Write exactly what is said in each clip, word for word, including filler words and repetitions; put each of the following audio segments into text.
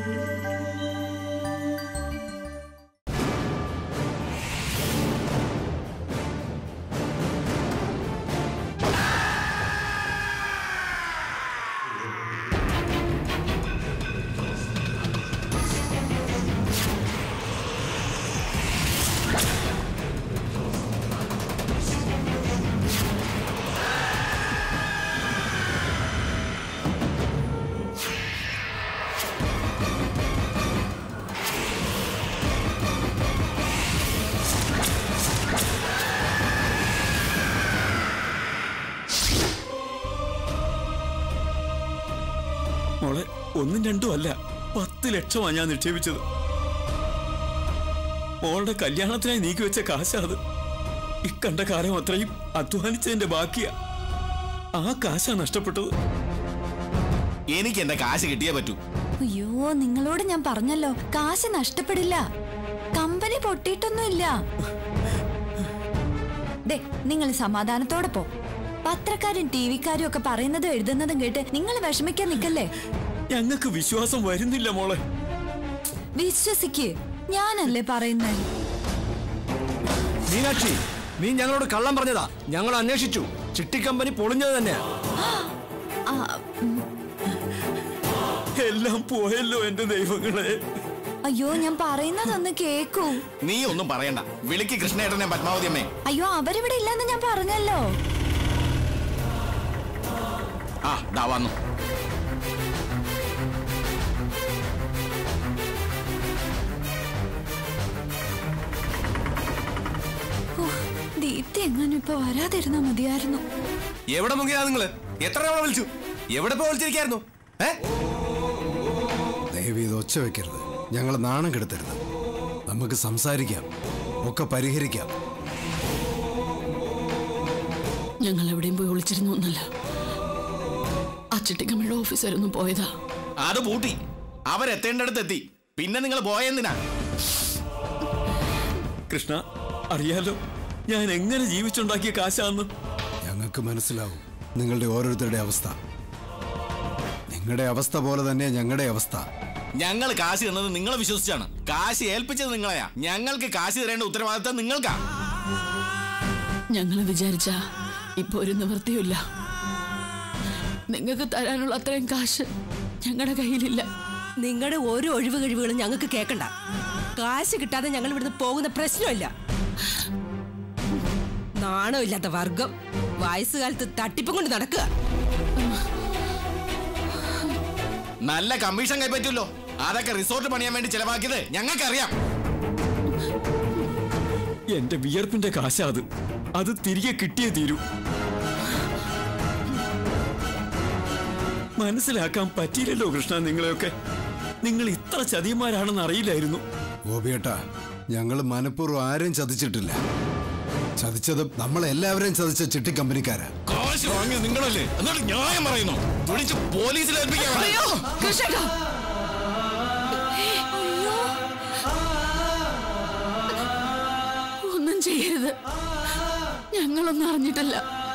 മോളെ, ഒന്നും രണ്ടും അല്ല, പത്ത് ലക്ഷമാണ് ഞാൻ നിക്ഷേപിച്ചത്. മോളുടെ കല്യാണത്തിനായി നീക്കി വെച്ച കാശാ അത്. ഇക്കണ്ട കാലം അത്രയും അധ്വാനിച്ചതിന്റെ ബാക്കിയാ. ആ കാശാ നഷ്ടപ്പെട്ടത്. എനിക്ക് എന്റെ കാശ് കിട്ടിയേ പറ്റൂ. അയ്യോ, നിങ്ങളോട് ഞാൻ പറഞ്ഞല്ലോ, കാശ് നഷ്ടപ്പെടില്ല. കമ്പനി പൊട്ടിയിട്ടൊന്നുമില്ല. ദേ, നിങ്ങൾ സമാധാനത്തോടെ പോ. പത്രക്കാരും ടി വിക്കാരും ഒക്കെ പറയുന്നതും എഴുതുന്നതും കേട്ട് നിങ്ങൾ വിഷമിക്കാൻ നിൽക്കല്ലേ. ഞങ്ങൾക്ക് വിശ്വാസം വരുന്നില്ല മോളെ. വിശ്വസിക്ക്, ഞാനല്ലേ പറയുന്നേ. മീനാക്ഷി, നീ ഞങ്ങളോട് കള്ളം പറഞ്ഞതാ. ഞങ്ങൾ അന്വേഷിച്ചു, ചിട്ടി കമ്പനി പൊളിഞ്ഞത് തന്നെയാ. എല്ലാം പോയല്ലോ എന്റെ ദൈവങ്ങളെ. അയ്യോ, ഞാൻ പറയുന്നതൊന്ന് കേക്കൂ. നീ ഒന്നും പറയണ്ട. വിളിക്ക് കൃഷ്ണേട്ടനെ, പത്മാവതി അമ്മേ. അയ്യോ, അവരിവിടെ ഇല്ലെന്ന് ഞാൻ പറഞ്ഞല്ലോ. ആ, ദാ വന്നു. ദീപ്തി എങ്ങനെ ഇപ്പൊ വരാതിരുന്നാ മതിയായിരുന്നു. എവിടെ മുങ്ങിയാ നിങ്ങള്? എത്ര തവണ വിളിച്ചു? എവിടെ പോ വിളിച്ചിരിക്കായിരുന്നു? ദയവ് ഇത് ഒച്ച വെക്കരുത്. ഞങ്ങൾ നാണം കെടുത്തരുത്. നമുക്ക് സംസാരിക്കാം, ഒക്കെ പരിഹരിക്കാം. ഞങ്ങൾ എവിടെയും പോയി വിളിച്ചിരുന്നു ഒന്നല്ല. ആ ചിട്ടിക്കമ്മയുടെ ഓഫീസായിരുന്നു പോയതാ. അത് പൂട്ടി. അവരെത്തേണ്ടടുത്ത് എത്തി. പിന്നെ നിങ്ങൾ പോയെന്തിനാ? കൃഷ്ണ, അറിയാലോ ഞാൻ എങ്ങനെ ജീവിച്ചുണ്ടാക്കിയ കാശാന്ന്. ഞങ്ങൾക്ക് മനസ്സിലാവും നിങ്ങളുടെ ഓരോരുത്തരുടെ അവസ്ഥ. നിങ്ങളുടെ അവസ്ഥ പോലെ തന്നെ ഞങ്ങളുടെ അവസ്ഥ. ഞങ്ങൾ കാശ് തന്നത് നിങ്ങളെ വിശ്വസിച്ചാണ്. കാശ് ഏൽപ്പിച്ചത് നിങ്ങളെയാ. ഞങ്ങൾക്ക് കാശ് തരേണ്ട ഉത്തരവാദിത്തം നിങ്ങൾക്കാ. ഞങ്ങൾ വിചാരിച്ച ഇപ്പൊ ഒരു നിവൃത്തിയില്ല. നിങ്ങൾക്ക് തരാനുള്ള അത്രയും കാശ് ഞങ്ങളുടെ കയ്യിലില്ല. നിങ്ങളുടെ ഓരോ ഒഴിവ് കഴിവുകളും ഞങ്ങൾക്ക് കേൾക്കണ്ട. കാശ് കിട്ടാതെ ഞങ്ങൾ ഇവിടുന്ന് പോകുന്ന പ്രശ്നമില്ല. നാണമില്ലാത്ത വർഗം വയസ്സുകാലത്ത് തട്ടിപ്പും കൊണ്ട് നടക്കുക. നല്ല കമ്മീഷൻ കൈപ്പറ്റുമല്ലോ. അതൊക്കെ റിസോർട്ട് പണിയാൻ വേണ്ടി ചെലവാക്കിയത് ഞങ്ങൾക്കറിയാം. എന്റെ വിയർപ്പിന്റെ കാശാ അത്. അത് തിരികെ കിട്ടിയേ തീരൂ. മനസ്സിലാക്കാൻ പറ്റിയില്ലല്ലോ കൃഷ്ണ നിങ്ങളെയൊക്കെ. നിങ്ങൾ ഇത്ര ചതിയന്മാരാണെന്ന് അറിയില്ലായിരുന്നു. ഗോപിയേട്ടാ, ഞങ്ങൾ മനഃപൂർവ്വം ആരെയും ചതിച്ചിട്ടില്ല. ചതിച്ചത് നമ്മളെല്ലാവരെയും ചതിച്ച ചിട്ടി കമ്പനിക്കാരാ. കാശ് വാങ്ങി നിങ്ങളല്ലേ, എന്നിട്ട് ന്യായം പറയുന്നു. വിളിച്ച് പോലീസിൽ ഏൽപ്പിക്കാൻ. ഒന്നും ചെയ്യരുത്. ഞങ്ങളൊന്നും അറിഞ്ഞിട്ടല്ല.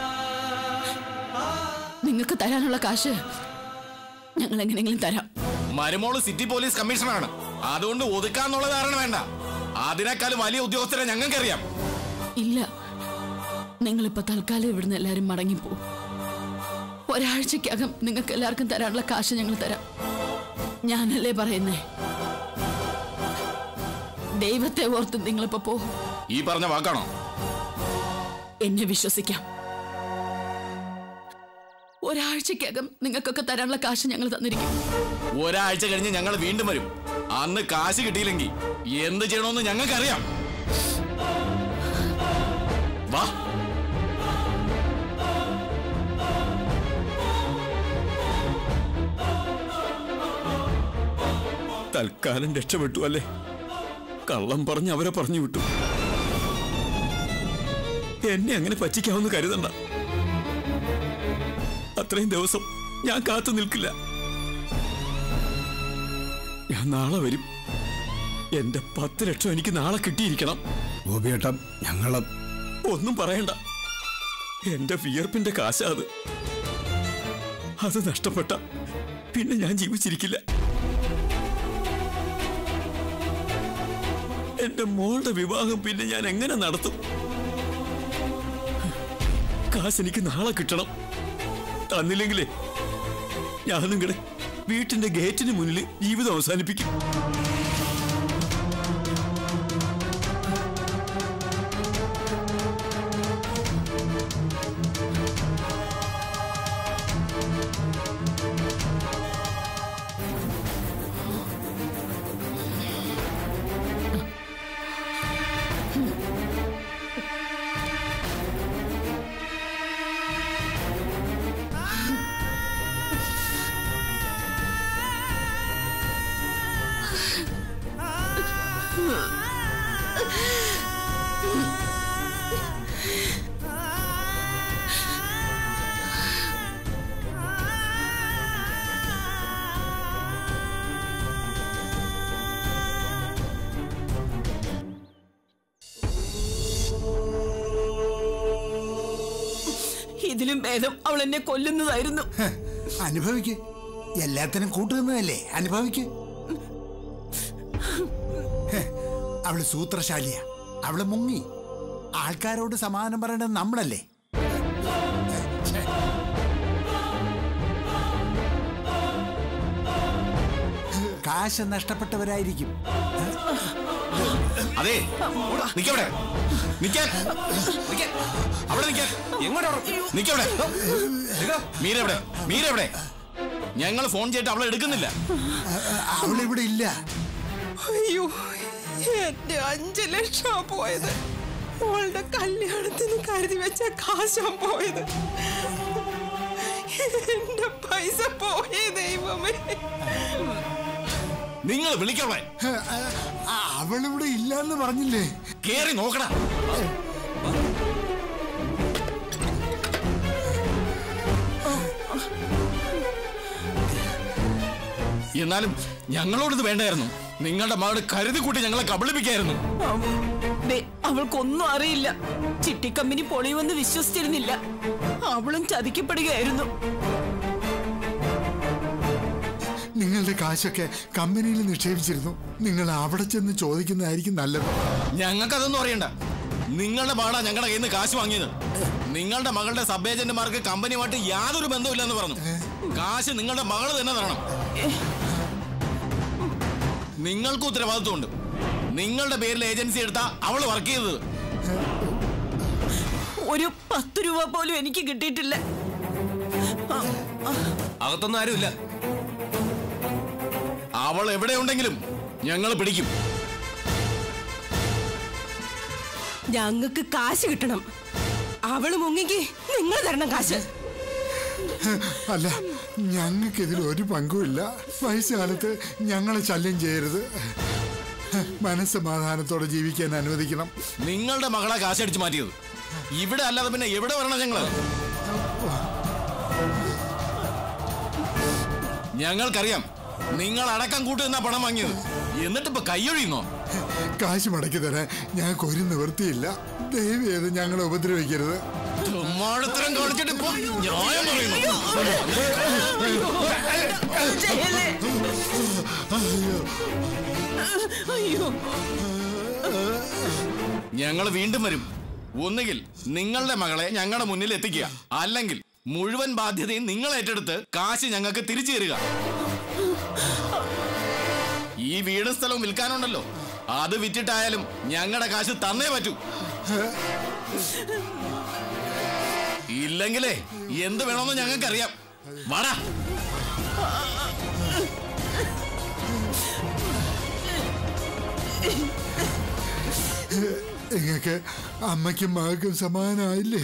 നിങ്ങൾക്ക് തരാനുള്ള കാശ് ഞങ്ങൾ എങ്ങനെയെങ്കിലും തരാം. മരുമോള് സിറ്റി പോലീസ് കമ്മീഷണറാണ്. അതുകൊണ്ട് ഒതുക്കാന്നുള്ള ധാരണ വേണ്ട. അതിനേക്കാളും വലിയ ഉദ്യോഗസ്ഥരെ ഞങ്ങൾക്കറിയാം. ഇല്ല, നിങ്ങളിപ്പോ തൽക്കാലം ഇവിടുന്ന് എല്ലാരും മടങ്ങിപ്പോ. ഒരാഴ്ചക്കകം നിങ്ങൾക്ക് എല്ലാവർക്കും തരാനുള്ള കാശ് ഞങ്ങൾ തരാം. ഞാനല്ലേ പറയുന്നേ. ദൈവത്തെ ഓർത്ത് നിങ്ങളിപ്പോ പോകും. ഈ പറഞ്ഞ വാക്കാണോ? എന്നെ വിശ്വസിക്കാം. ഒരാഴ്ചക്കകം നിങ്ങൾക്കൊക്കെ തരാനുള്ള കാശ് ഞങ്ങൾ തന്നിരിക്കും. ഒരാഴ്ച കഴിഞ്ഞ് ഞങ്ങൾ വീണ്ടും വരും. അന്ന് കാശ് കിട്ടിയില്ലെങ്കിൽ എന്ത് ചെയ്യണമെന്ന് ഞങ്ങൾക്കറിയാം. വാ. തൽക്കാലം രക്ഷപ്പെട്ടു അല്ലേ? കള്ളം പറഞ്ഞ് അവരെ പറഞ്ഞു വിട്ടു. എന്നെ അങ്ങനെ പറ്റിക്കാമെന്ന് കരുതണ്ട. അത്രയും ദിവസം ഞാൻ കാത്തു നിൽക്കില്ല. ഞാൻ നാളെ വരും. എന്റെ പത്ത് ലക്ഷം എനിക്ക് നാളെ കിട്ടിയിരിക്കണം. ഗോപിയേട്ട, ഞങ്ങള് ഒന്നും പറയണ്ട. എന്റെ വിയർപ്പിന്റെ കാശാ അത്. അത് നഷ്ടപ്പെട്ട പിന്നെ ഞാൻ ജീവിച്ചിരിക്കില്ല. എന്റെ മോളുടെ വിവാഹം പിന്നെ ഞാൻ എങ്ങനെ നടത്തും? കാശ് എനിക്ക് നാളെ കിട്ടണം. തന്നില്ലെങ്കിലേ ഞാൻ നിങ്ങളുടെ വീട്ടിന്റെ ഗേറ്റിന് മുന്നിൽ ജീവിതം അവസാനിപ്പിക്കും. ഇതിലും ഭേദം അവൾ എന്നെ കൊല്ലുന്നതായിരുന്നു. അനുഭവിക്ക്, എല്ലാത്തിനും കൂട്ടുന്നതല്ലേ, അനുഭവിക്ക്. അവള് സൂത്രശാലിയാ, അവള് മുങ്ങി. ആൾക്കാരോട് സമാധാനം പറയേണ്ടത് നമ്മളല്ലേ? കാശ് നഷ്ടപ്പെട്ടവരായിരിക്കും. അതെ, നിക്കവിടെ, നിക്കാൻ, അവിടെ നിക്കാൻ. എങ്ങോട്ടാ? നിക്കവിടെ. മീരെവിടെ? മീരെവിടെ? ഞങ്ങൾ ഫോൺ ചെയ്തിട്ട് അവളെ എടുക്കുന്നില്ല. അവളിവിടെ ഇല്ല. അയ്യോ, എന്റെ അഞ്ചു ലക്ഷം പോയത്. അവളുടെ കല്യാണത്തിന് കരുതി വെച്ച കാശാൻ പോയത്. എന്റെ പൈസ പോയേ ദൈവമേ. നിങ്ങൾ വിളിക്കവളെ. അവളിവിടെ ഇല്ലെന്ന് പറഞ്ഞില്ലേ? കേറി നോക്കണ. എന്നാലും ഞങ്ങളോടിത് വേണ്ടായിരുന്നു. നിങ്ങളുടെ മകളുടെ കരുതി കൂട്ടി ഞങ്ങളെ കബളിപ്പിക്കായിരുന്നു. അവൾക്കൊന്നും അറിയില്ല. ചിട്ടിക്കമ്പനി പൊളിയുമെന്ന് വിശ്വസിച്ചിരുന്നില്ല. അവളും ചതിക്കപ്പെടുകയായിരുന്നു. നിങ്ങളുടെ കാശൊക്കെ കമ്പനിയിൽ നിക്ഷേപിച്ചിരുന്നു. നിങ്ങൾ അവിടെ ചെന്ന് ചോദിക്കുന്നതായിരിക്കും നല്ലത്. ഞങ്ങൾക്കതൊന്നും അറിയണ്ട. നിങ്ങളുടെ മകളാ ഞങ്ങളുടെ കയ്യിൽ നിന്ന് കാശ് വാങ്ങിയത്. നിങ്ങളുടെ മകളുടെ സബ് ഏജന്റുമാർക്ക് കമ്പനിയുമായിട്ട് യാതൊരു ബന്ധമില്ലെന്ന് പറഞ്ഞു. കാശ് നിങ്ങളുടെ മകള് തന്നെ തരണം. നിങ്ങൾക്ക് ഉത്തരവാദിത്വമുണ്ട്. നിങ്ങളുടെ പേരിൽ ഏജൻസി എടുത്താ അവള് വർക്ക് ചെയ്തത്. ഒരു പത്ത് രൂപ പോലും എനിക്ക് കിട്ടിയിട്ടില്ല. അകത്തൊന്നും ആരുമില്ല. അവൾ എവിടെ ഉണ്ടെങ്കിലും ഞങ്ങൾ പിടിക്കും. ഞങ്ങൾക്ക് കാശ് കിട്ടണം. അവള് മുങ്ങിക്ക് നിങ്ങൾ തരണം കാശ്. അല്ല, ഞങ്ങൾക്ക് ഇതിൽ ഒരു പങ്കുമില്ല. വയസ്സുകാലത്ത് ഞങ്ങളെ ശല്യം ചെയ്യരുത്. മനസ്സമാധാനത്തോടെ ജീവിക്കാൻ അനുവദിക്കണം. നിങ്ങളുടെ മകളെ കാശടിച്ചു മാറ്റിയത്. ഇവിടെ അല്ലാതെ പിന്നെ എവിടെ വരണം? ഞങ്ങള് ഞങ്ങൾക്കറിയാം നിങ്ങൾ അടക്കം കൂട്ടുന്ന പണം വാങ്ങിയത്. എന്നിട്ടിപ്പോ കൈയൊഴിയുന്നോ? കാശ് മടക്കി തരാൻ ഞങ്ങൾക്ക് ഒരു നിവൃത്തിയില്ല. ദയവ് ചെയ്ത് ഞങ്ങളെ ഉപദ്രവിക്കരുത്. ചുമ്മാടത്തരം കാണിച്ചിട്ട് ഇപ്പൊ ന്യായം പറയുന്നു. ഞങ്ങൾ വീണ്ടും വരും. ഒന്നുകിൽ നിങ്ങളുടെ മകളെ ഞങ്ങളുടെ മുന്നിൽ എത്തിക്കുക, അല്ലെങ്കിൽ മുഴുവൻ ബാധ്യതയും നിങ്ങൾ ഏറ്റെടുത്ത് കാശ് ഞങ്ങൾക്ക് തിരിച്ചു തരിക. ഈ വീടും സ്ഥലവും വിൽക്കാനുണ്ടല്ലോ, അത് വിറ്റിട്ടായാലും ഞങ്ങളുടെ കാശ് തന്നേ പറ്റൂ. ഇല്ലെങ്കിലേ എന്ത് വേണമെന്ന് ഞങ്ങൾക്കറിയാം. വാടാ. നിങ്ങൾക്ക് അമ്മയ്ക്കും മകൾക്കും സമാധാനമായില്ലേ?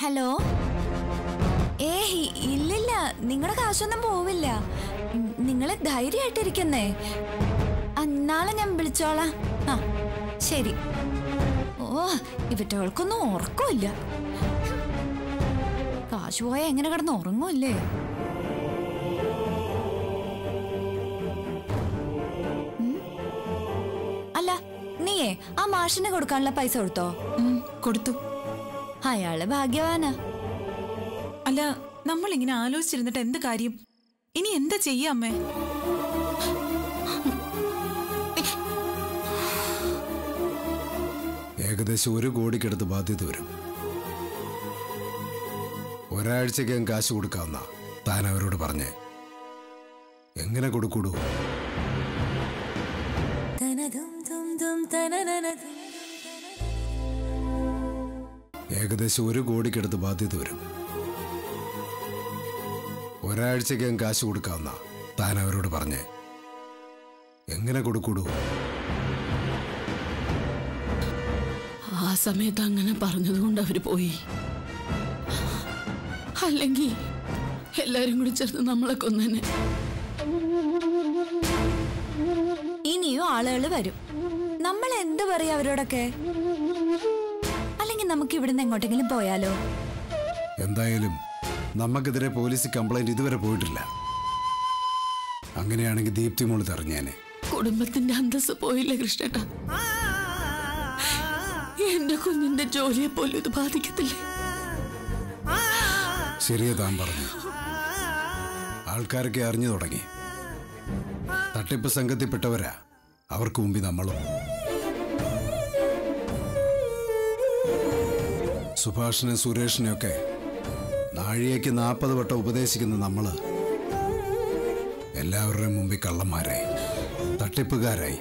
ഹലോ. ഏ ഇല്ലില്ല, നിങ്ങളുടെ കാശൊന്നും പോവില്ല. നിങ്ങൾ ധൈര്യമായിട്ടിരിക്കുന്നേ. നാളെ ഞാൻ വിളിച്ചോളാം. ആ ശരി. ഓ ഇവറ്റകൾക്കൊന്നും ഉറക്കമില്ല. കാശ് പോയ എങ്ങനെ കിടന്ന് ഉറങ്ങുമല്ലേ? അല്ല നീയേ ആ മാഷിന് കൊടുക്കാനുള്ള പൈസ കൊടുത്തോ? കൊടുത്തു. അയാള് ഭാഗ്യവാനാ. അല്ല, നമ്മൾ ഇങ്ങനെ ആലോചിച്ചിരുന്നിട്ട് എന്ത് കാര്യം? ഇനി എന്താ ചെയ്യാ അമ്മേ? ഏകദേശം ഒരു കോടിക്കടുത്ത് ബാധ്യത വരും. ഒരാഴ്ചക്കകം കാശ് കൊടുക്കാവുന്ന താൻ അവരോട് പറഞ്ഞേ. എങ്ങനെ കൊടുക്കൂടൂ? ഏകദേശം ഒരു കോടിക്കടുത്ത് ബാധ്യത വരും. ഒരാഴ്ചക്കകം കാശ് കൊടുക്കാവുന്ന താൻ അവരോട് പറഞ്ഞേ. എങ്ങനെ കൊടുക്കൂടൂ? ആ സമയത്ത് അങ്ങനെ പറഞ്ഞതുകൊണ്ട് അവര് പോയി. അല്ലെങ്കിൽ എല്ലാരും കൂടി ചേർന്ന് നമ്മളെ കൊന്നേനെ. ഇനിയും ആളുകൾ വരും. നമ്മൾ എന്ത് പറയാ അവരോടൊക്കെ? അല്ലെങ്കിൽ നമുക്ക് ഇവിടുന്ന് എങ്ങോട്ടെങ്കിലും പോയാലോ? എന്തായാലും നമുക്കെതിരെ പോലീസ് കംപ്ലൈന്റ് ഇതുവരെ പോയിട്ടില്ല. അങ്ങനെയാണെങ്കിൽ ദീപ്തി മോള് തെറിഞ്ഞേനെ. കുടുംബത്തിന്റെ അന്തസ് പോയില്ല കൃഷ്ണേട്ടാ. എന്റെ കുഞ്ഞിന്റെ ജോലിയെ പോലും ഇത് ബാധിക്കത്തില്ലേ? ശരിയാ താൻ പറഞ്ഞു. ആൾക്കാരൊക്കെ അറിഞ്ഞു തുടങ്ങി. തട്ടിപ്പ് സംഘത്തിൽപ്പെട്ടവരാ അവർക്ക് മുമ്പിൽ നമ്മളും. സുഭാഷിനെ സുരേഷിനെയൊക്കെ നാഴികയ്ക്ക് നാൽപ്പത് വട്ടം ഉപദേശിക്കുന്ന നമ്മള് എല്ലാവരുടെയും മുമ്പിൽ കള്ളന്മാരായി, തട്ടിപ്പുകാരായി.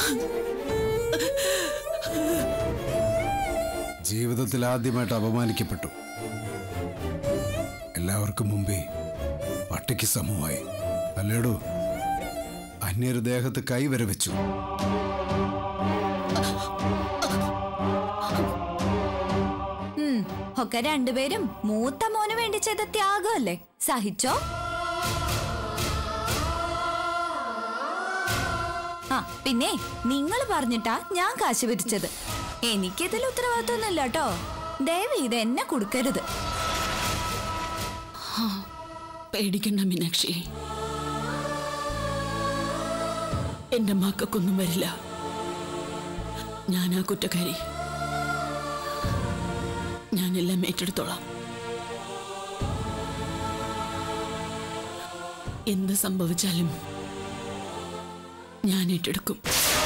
ജീവിതത്തിൽ ആദ്യമായിട്ട് അപമാനിക്കപ്പെട്ടു. എല്ലാവർക്കും മുമ്പേ പട്ടിക്ക് സമൂഹമായി. അല്ലേടോ, അന്യരുടെ ദേഹത്ത് കൈവരെ വെച്ചു. ഒക്കെ രണ്ടുപേരും മൂത്ത മോന് വേണ്ടി ചെയ്ത ത്യാഗമല്ലേ? സഹിച്ചോ? ആ പിന്നെ നിങ്ങൾ പറഞ്ഞിട്ടാ ഞാൻ കാശ് പിരിച്ചത്. എനിക്കിതിൽ ഉത്തരവാദിത്വമൊന്നുമില്ല കേട്ടോ. ദയവ് ഇത് എന്നെ കൊടുക്കരുത്. പേടിക്കണ്ട മീനാക്ഷി, എന്റെ മക്കൾക്കൊന്നും വരില്ല. ഞാനാ കുറ്റക്കാരി. ഞാനെല്ലാം ഏറ്റെടുത്തോളാം. എന്ത് സംഭവിച്ചാലും ഞാൻ ഏറ്റെടുക്കും.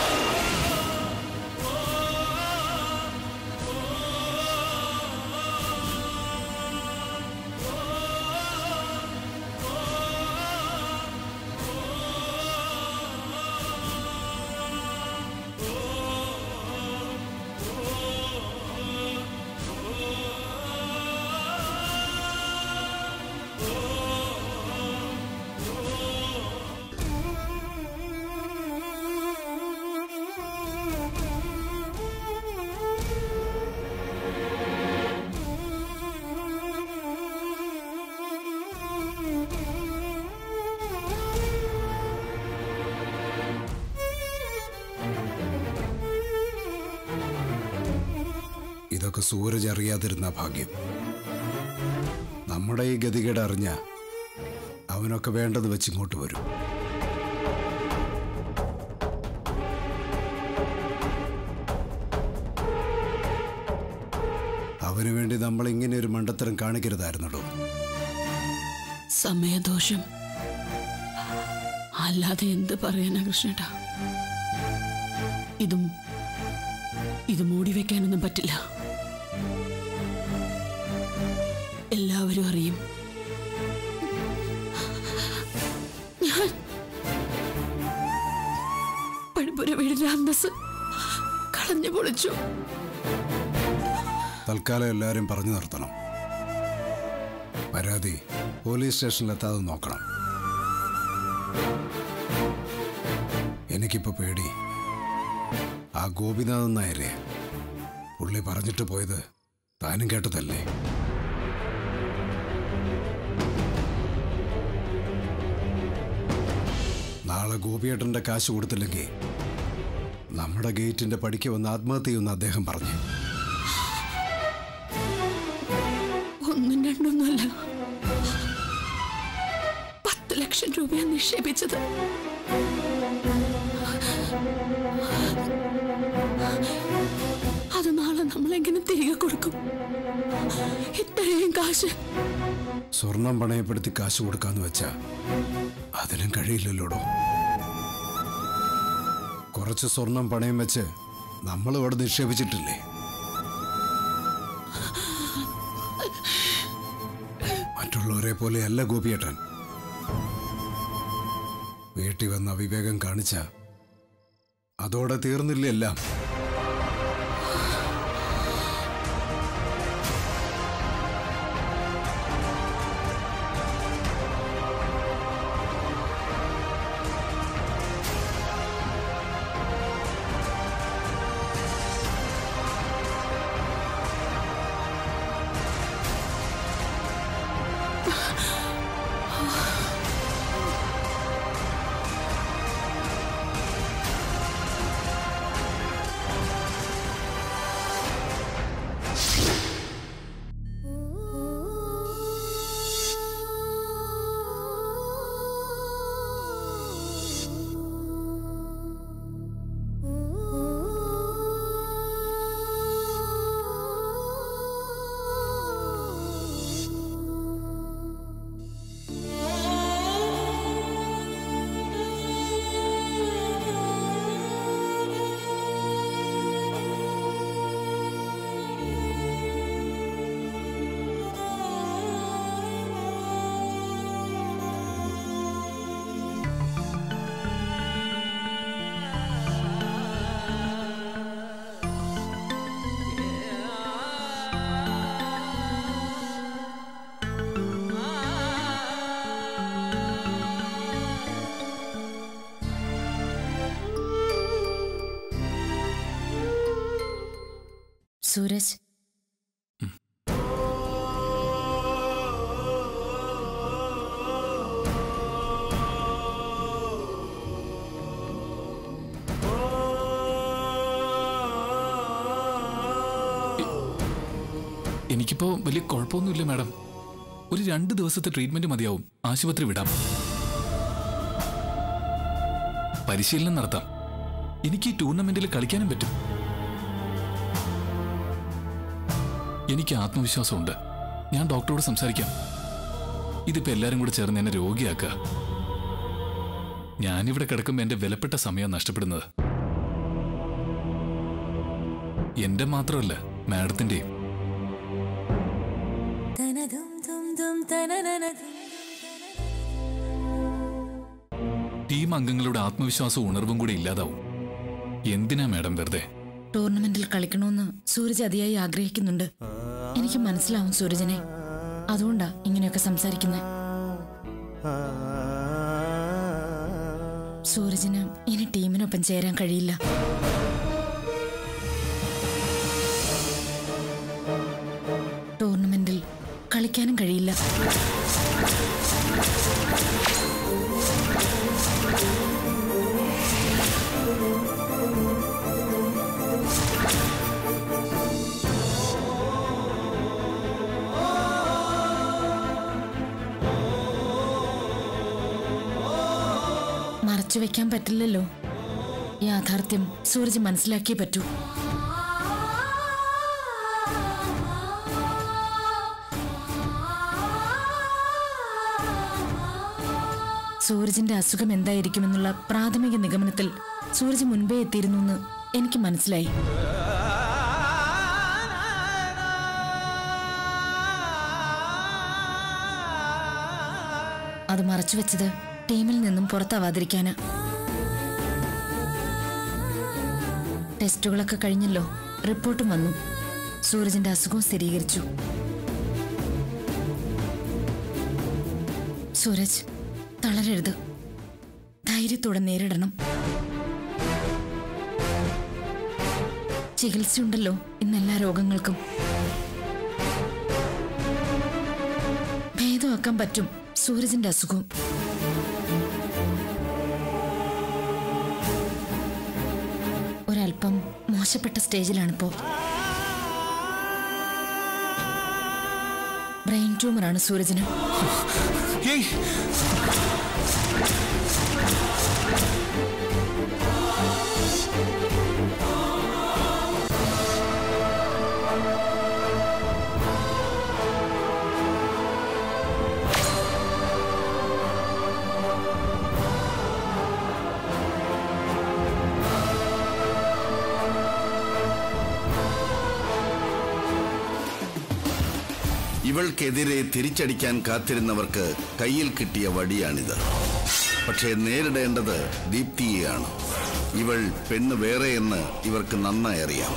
ഇതൊക്കെ സൂരജ് അറിയാതിരുന്ന ഭാഗ്യം. നമ്മുടെ ഈ ഗതികേട് അറിഞ്ഞ അവനൊക്കെ വേണ്ടത് വെച്ച് ഇങ്ങോട്ട് വരും. അവന് വേണ്ടി നമ്മൾ ഇങ്ങനെ ഒരു മണ്ടത്തരം കാണിക്കരുതായിരുന്നല്ലോ. സമയദോഷം അല്ലാതെ എന്ത് പറയാനാ കൃഷ്ണേട്ടാ? ഇതും ഇത് മൂടി വെക്കാനൊന്നും പറ്റില്ല. എല്ലാവരും അറിയും. ഞാൻ പഴുപുര വീടിന്റെ അന്തസ് കളഞ്ഞു പൊളിച്ചു. തൽക്കാലം എല്ലാവരും പറഞ്ഞു നിർത്തണം. പരാതി പോലീസ് സ്റ്റേഷനിലെത്താതെ നോക്കണം. എനിക്കിപ്പോ പേടി ആ ഗോപിനാഥൻ നായരെ. പുള്ളി പറഞ്ഞിട്ട് പോയത് താനും കേട്ടതല്ലേ? നാളെ ഗോപിയേട്ടന്റെ കാശ് കൊടുത്തില്ലെങ്കിൽ നമ്മുടെ ഗേറ്റിന്റെ പടിക്ക് വന്ന് ആത്മഹത്യ ചെയ്യുമെന്ന് അദ്ദേഹം പറഞ്ഞു. ഒന്നും രണ്ടൊന്നുമല്ല, പത്ത് ലക്ഷം രൂപയാണ് നിക്ഷേപിച്ചത്. അത് നാളെ നമ്മളെങ്ങനെ തിരികെ കൊടുക്കും? ഇത്രയും കാശ് സ്വർണം പണയപ്പെടുത്തി കാശ് കൊടുക്കാന്ന് വെച്ചാ അതിനും കഴിയില്ലല്ലോടോ. കുറച്ച് സ്വർണം പണയം വെച്ച് നമ്മൾ ഇവിടെ നിക്ഷേപിച്ചിട്ടില്ലേ? മറ്റുള്ളവരെ പോലെയല്ല ഗോപിയേട്ടൻ. വീട്ടിൽ വന്ന അവിവേകം കാണിച്ച അതോടെ തീർന്നില്ല എല്ലാം. സൂരജ്, എനിക്കിപ്പോ വലിയ കുഴപ്പമൊന്നുമില്ല മാഡം. ഒരു രണ്ട് ദിവസത്തെ ട്രീറ്റ്മെന്റ് മതിയാവും. ആശുപത്രി വിടാം, പരിശീലനം നടത്താം. എനിക്ക് ഈ ടൂർണമെന്റിൽ കളിക്കാനും പറ്റും. എനിക്ക് ആത്മവിശ്വാസമുണ്ട്. ഞാൻ ഡോക്ടറോട് സംസാരിക്കാം. ഇതിപ്പോ എല്ലാരും കൂടെ ചേർന്ന് എന്നെ രോഗിയാക്കുക. ഞാനിവിടെ കിടക്കുമ്പോൾ എന്റെ വിലപ്പെട്ട സമയം നഷ്ടപ്പെടുന്നത് എന്റെ മാത്രമല്ല, മാഡത്തിന്റെയും. ടീം അംഗങ്ങളുടെ ആത്മവിശ്വാസവും ഉണർവും കൂടി ഇല്ലാതാവും. എന്തിനാ മാഡം വെറുതെ? ടൂർണമെന്റിൽ കളിക്കണമെന്ന് സൂരജ് അതിയായി ആഗ്രഹിക്കുന്നുണ്ട്. എനിക്ക് മനസ്സിലാവും സൂരജിനെ. അതുകൊണ്ടാ ഇങ്ങനെയൊക്കെ സംസാരിക്കുന്നത്. സൂരജിന് ഇനി ടീമിനൊപ്പം ചേരാൻ കഴിയില്ല. ടൂർണമെന്റിൽ കളിക്കാനും കഴിയില്ല. മറച്ചുവെക്കാൻ പറ്റില്ലല്ലോ. യാഥാർത്ഥ്യം സൂരജ് മനസ്സിലാക്കിയേ പറ്റൂ. സൂരജിന്റെ അസുഖം എന്തായിരിക്കുമെന്നുള്ള പ്രാഥമിക നിഗമനത്തിൽ സൂരജ് മുൻപേ എത്തിയിരുന്നു എന്ന് എനിക്ക് മനസ്സിലായി. അത് മറച്ചുവെച്ചത് ടീമിൽ നിന്നും പുറത്താവാതിരിക്കാന്. ടെസ്റ്റുകളൊക്കെ കഴിഞ്ഞല്ലോ, റിപ്പോർട്ടും വന്നു. സൂരജിന്റെ അസുഖം സ്ഥിരീകരിച്ചു. സൂരജ്, തളരരുത്. ധൈര്യത്തോടെ നേരിടണം. ചികിത്സയുണ്ടല്ലോ ഇന്നെല്ലാ രോഗങ്ങൾക്കും. ഭേദമാക്കാൻ പറ്റും സൂരജിന്റെ അസുഖം. മോശപ്പെട്ട സ്റ്റേജിലാണിപ്പോ. ബ്രെയിൻ ട്യൂമറാണ് സൂരജിന്. ഇവൾക്കെതിരെ തിരിച്ചടിക്കാൻ കാത്തിരുന്നവർക്ക് കയ്യിൽ കിട്ടിയ വടിയാണിത്. പക്ഷേ നേരിടേണ്ടത് ദീപ്തിയെയാണ്. ഇവൾ പെണ്ണ് വേറെയെന്ന് ഇവർക്ക് നന്നായി അറിയാം.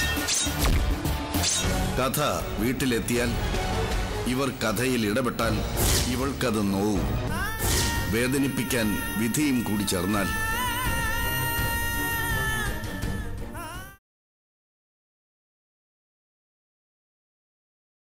കഥ വീട്ടിലെത്തിയാൽ, ഇവർ കഥയിൽ ഇടപെട്ടാൽ ഇവൾക്കത് നോവും. വേദനിപ്പിക്കാൻ വിധിയും കൂടി ചേർന്നാൽ